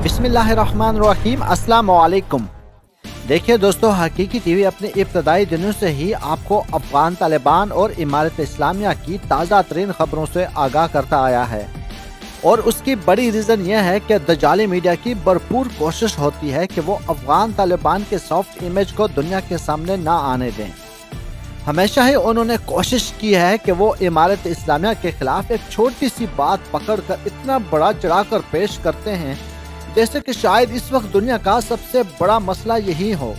बिस्मिल्लाहिर्रहमानिर्रहीम, अस्सलाम वालेकुम। देखिए दोस्तों, हकीकी टीवी अपने इब्तदाई दिनों से ही आपको अफगान तालिबान और इमारत इस्लामिया की ताज़ा तरीन खबरों से आगाह करता आया है। और उसकी बड़ी रीज़न यह है कि दजाली मीडिया की भरपूर कोशिश होती है कि वो अफगान तालिबान के सॉफ्ट इमेज को दुनिया के सामने ना आने दें। हमेशा ही उन्होंने कोशिश की है कि वो इमारत इस्लामिया के खिलाफ एक छोटी सी बात पकड़कर इतना बड़ा चढ़ाकर पेश करते हैं जैसे कि शायद इस वक्त दुनिया का सबसे बड़ा मसला यही हो।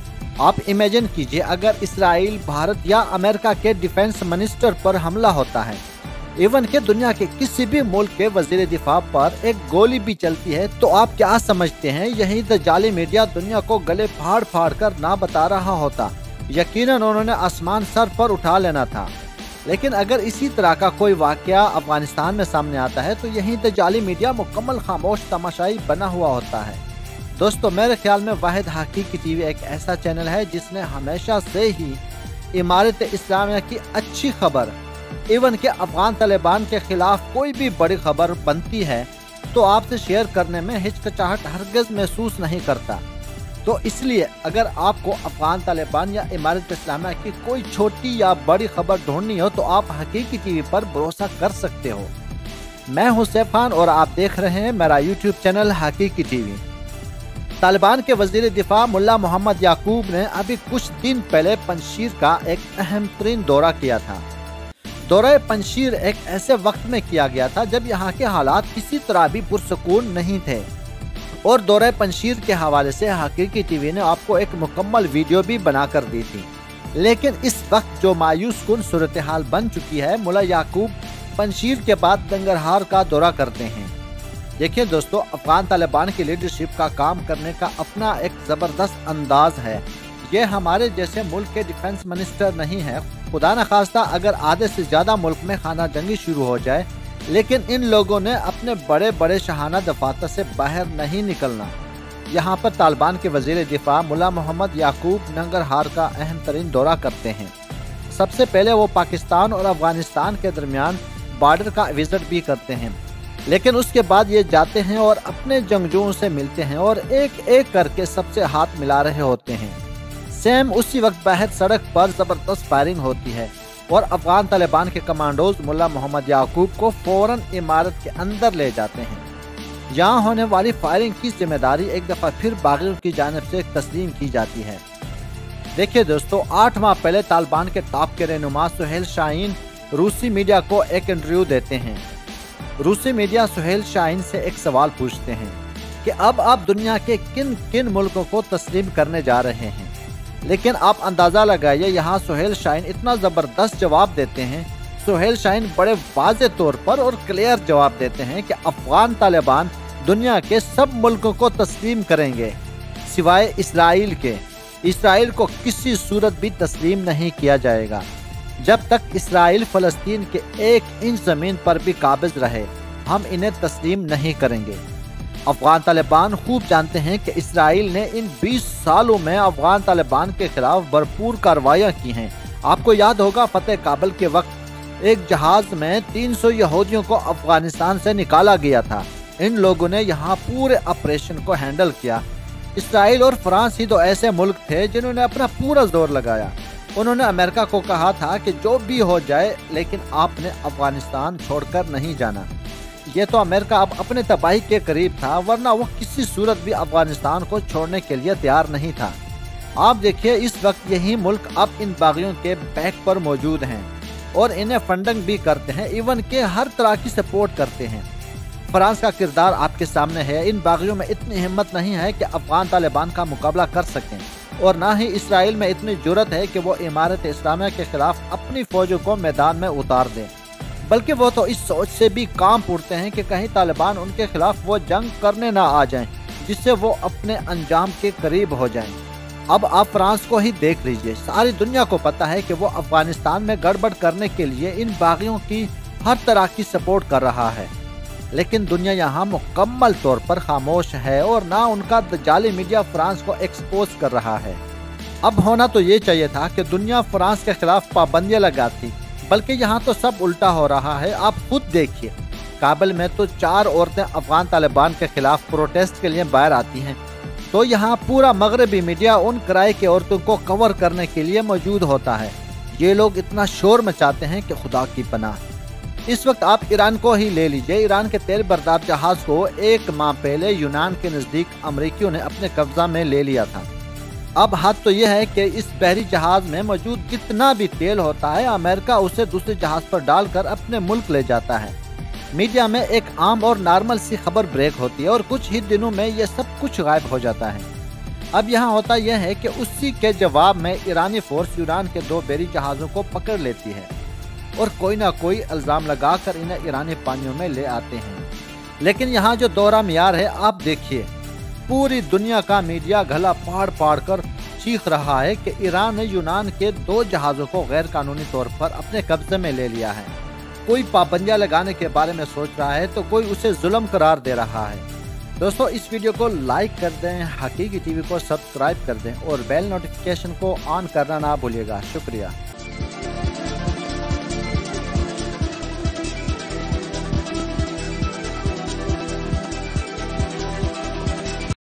आप इमेजिन कीजिए, अगर इसराइल, भारत या अमेरिका के डिफेंस मिनिस्टर पर हमला होता है, इवन के दुनिया के किसी भी मुल्क के वजीर दिफा पर एक गोली भी चलती है, तो आप क्या समझते हैं यही दजाली मीडिया दुनिया को गले फाड़ फाड़ कर ना बता रहा होता? यकीनन उन्होंने आसमान सर पर उठा लेना था। लेकिन अगर इसी तरह का कोई वाकया अफगानिस्तान में सामने आता है तो यही दजाली मीडिया मुकम्मल खामोश तमाशाई बना हुआ होता है। दोस्तों, मेरे ख्याल में वाहिद हकीकी टीवी एक ऐसा चैनल है जिसने हमेशा से ही इमारत इस्लामिया की अच्छी खबर, इवन के अफगान तालिबान के खिलाफ कोई भी बड़ी खबर बनती है तो आपसे शेयर करने में हिचकिचाहट हरगिज़ महसूस नहीं करता। तो इसलिए अगर आपको अफगान तालिबान या इमारत इस्लामिया की कोई छोटी या बड़ी खबर ढूंढनी हो तो आप हकीकी टीवी पर भरोसा कर सकते हो। मैं हूं सैफ खान और आप देख रहे हैं मेरा YouTube channel Haqiqi TV. Taliban के वजीर दिफा मुल्ला मोहम्मद याकूब ने अभी कुछ दिन पहले पंजशीर का एक अहम तरीन दौरा किया था। दौरा पंजशीर एक ऐसे वक्त में किया गया था जब यहाँ के हालात किसी तरह भी पुरसुकून नहीं थे। और दौरे पंजशीर के हवाले से हकीकी टीवी ने आपको एक मुकम्मल वीडियो भी बनाकर दी थी। लेकिन इस वक्त जो मायूस कुन सूरत हाल बन चुकी है, मुल्ला याकूब पंजशीर के बाद नंगरहार का दौरा करते हैं। देखिए दोस्तों, अफगान तालिबान की लीडरशिप का काम करने का अपना एक ज़बरदस्त अंदाज है। ये हमारे जैसे मुल्क के डिफेंस मिनिस्टर नहीं है। खुदा न खास्ता अगर आधे से ज़्यादा मुल्क में खाना जंगी शुरू हो जाए, लेकिन इन लोगों ने अपने बड़े बड़े शहाना दफातर से बाहर नहीं निकलना। यहाँ पर तालिबान के वजीर दिफा मुल्ला मोहम्मद याकूब नंगरहार का अहम तरीन दौरा करते हैं। सबसे पहले वो पाकिस्तान और अफगानिस्तान के दरमियान बॉर्डर का विजिट भी करते हैं। लेकिन उसके बाद ये जाते हैं और अपने जंगजुओं से मिलते हैं और एक एक करके सबसे हाथ मिला रहे होते हैं। सेम उसी वक्त बाहर सड़क पर ज़बरदस्त फायरिंग होती है और अफगान तालिबान के कमांडोज मुल्ला मोहम्मद याकूब को फौरन इमारत के अंदर ले जाते हैं। यहाँ होने वाली फायरिंग की जिम्मेदारी एक दफ़ा फिर बागियों की जानिब से तस्लीम की जाती है। देखिए दोस्तों, 8 माह पहले तालिबान के टॉप के रहनुमा सुहेल शाहीन रूसी मीडिया को एक इंटरव्यू देते हैं। रूसी मीडिया सुहेल शाहीन से एक सवाल पूछते हैं कि अब आप दुनिया के किन किन मुल्कों को तस्लीम करने जा रहे हैं। लेकिन आप अंदाज़ा लगाइए, यहाँ सुहेल शाहीन इतना ज़बरदस्त जवाब देते हैं। सुहेल शाहीन बड़े वाज़े तौर पर और क्लियर जवाब देते हैं कि अफगान तालिबान दुनिया के सब मुल्कों को तस्लीम करेंगे सिवाय इसराइल के। इसराइल को किसी सूरत भी तस्लीम नहीं किया जाएगा। जब तक इसराइल फ़लस्तीन के 1 इंच ज़मीन पर भी काबिज़ रहे, हम इन्हें तस्लीम नहीं करेंगे। अफगान तालिबान खूब जानते हैं कि इसराइल ने इन 20 सालों में अफगान तालिबान के खिलाफ भरपूर कार्रवाइयाँ की हैं। आपको याद होगा, फतेह काबल के वक्त एक जहाज में 300 यहूदियों को अफगानिस्तान से निकाला गया था। इन लोगों ने यहाँ पूरे ऑपरेशन को हैंडल किया। इसराइल और फ्रांस ही तो ऐसे मुल्क थे जिन्होंने अपना पूरा जोर लगाया। उन्होंने अमेरिका को कहा था कि जो भी हो जाए, लेकिन आपने अफगानिस्तान छोड़कर नहीं जाना। ये तो अमेरिका अब अपने तबाही के करीब था, वरना वो किसी सूरत भी अफगानिस्तान को छोड़ने के लिए तैयार नहीं था। आप देखिए, इस वक्त यही मुल्क अब इन बागियों के बैक पर मौजूद हैं और इन्हें फंडिंग भी करते हैं, इवन के हर तरह की सपोर्ट करते हैं। फ्रांस का किरदार आपके सामने है। इन बागियों में इतनी हिम्मत नहीं है कि अफगान तालिबान का मुकाबला कर सकें, और ना ही इसराइल में इतनी जुर्रत है कि वो इमारत इस्लामिया के खिलाफ अपनी फौजों को मैदान में उतार दें। बल्कि वो तो इस सोच से भी काम उठते हैं कि कहीं तालिबान उनके खिलाफ वो जंग करने ना आ जाएं, जिससे वो अपने अंजाम के करीब हो जाएं। अब आप फ्रांस को ही देख लीजिए, सारी दुनिया को पता है कि वो अफगानिस्तान में गड़बड़ करने के लिए इन बागियों की हर तरह की सपोर्ट कर रहा है। लेकिन दुनिया यहाँ मुकम्मल तौर पर खामोश है और ना उनका दजाली मीडिया फ्रांस को एक्सपोज कर रहा है। अब होना तो ये चाहिए था कि दुनिया फ्रांस के खिलाफ पाबंदियां लगाती, बल्कि यहाँ तो सब उल्टा हो रहा है। आप खुद देखिए, کابل میں تو 4 عورتیں افغان طالبان کے خلاف پروٹیسٹ کے لیے باہر آتی ہیں، تو یہاں پورا مغربی میڈیا ان کرائے کی عورتوں کو کور کرنے کے لیے موجود ہوتا ہے۔ یہ لوگ اتنا شور مچاتے ہیں کہ خدا کی پناہ۔ اس وقت آپ ایران کو ہی لے لیجئے، ایران کے تیل بردار جہاز کو 1 ماہ پہلے یونان کے نزدیک امریکیوں نے اپنے قبضہ میں لے لیا تھا۔ اب حد تو یہ ہے کہ اس بحری جہاز میں موجود جتنا بھی تیل ہوتا ہے، امریکہ اسے دوسرے جہاز پر ڈال کر اپنے ملک لے جاتا ہے۔ میڈیا میں ایک عام اور نارمل سی خبر بریک ہوتی ہے اور کچھ ہی دنوں میں یہ سب کچھ غائب ہو جاتا ہے۔ اب یہاں ہوتا یہ ہے کہ اسی کے جواب میں ایرانی فورس یونان کے 2 بحری جہازوں کو پکڑ لیتی ہے اور کوئی نہ کوئی الزام لگا کر انہیں ایرانی پانیوں میں لے آتے ہیں۔ لیکن یہاں جو دورہ معیار ہے آپ دیکھیے، پوری دنیا کا میڈیا گلا پاڑ پاڑ کر چیخ رہا ہے کہ ایران نے یونان کے 2 جہازوں کو غیر قانونی طور پر اپنے قبضے میں لے لیا ہے۔ کوئی پابندیاں لگانے کے بارے میں سوچ رہا ہے تو کوئی اسے ظلم قرار دے رہا ہے۔ دوستو اس ویڈیو کو لائک کر دیں، حقیقی ٹی وی کو سبسکرائب کر دیں اور بیل نوٹیفیکیشن کو آن کرنا نہ بھولیے گا۔ شکریہ۔